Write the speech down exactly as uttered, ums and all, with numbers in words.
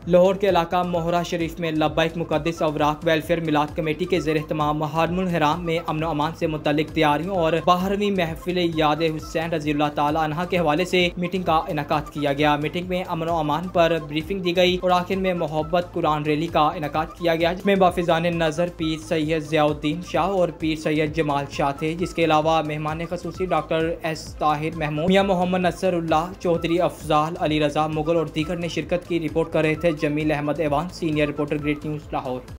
लाहौर के इलाका मोहरा शरीफ में लब्बैक मुक़द्दस अवराक वेलफेयर मिलाद कमेटी के ज़ेर एहतमाम हरमुल हराम में अमन व अमान से मुतल्लिक तैयारियों और बारहवीं महफिल याद हुसैन रज़ियल्लाहु ताला अन्हा के हवाले से मीटिंग का इनेकाद किया गया। मीटिंग में अमन व अमान पर ब्रीफिंग दी गई और आखिर में मोहब्बत कुरान रैली का इनेकाद किया गया, जिसमें बाफिजान नज़र पीर सैयद ज़ियाउद्दीन शाह और पीर सैयद जमाल शाह थे। जिसके अलावा मेहमान खसूसी डॉक्टर एस ताहिर महमूद, मियां मोहम्मद नसरुल्लाह चौधरी, अफजाल अली रजा मुगल और दीगर ने शिरकत की। रिपोर्ट कर रहे थे Jameel Ahmed Awan, senior reporter, great news Lahore.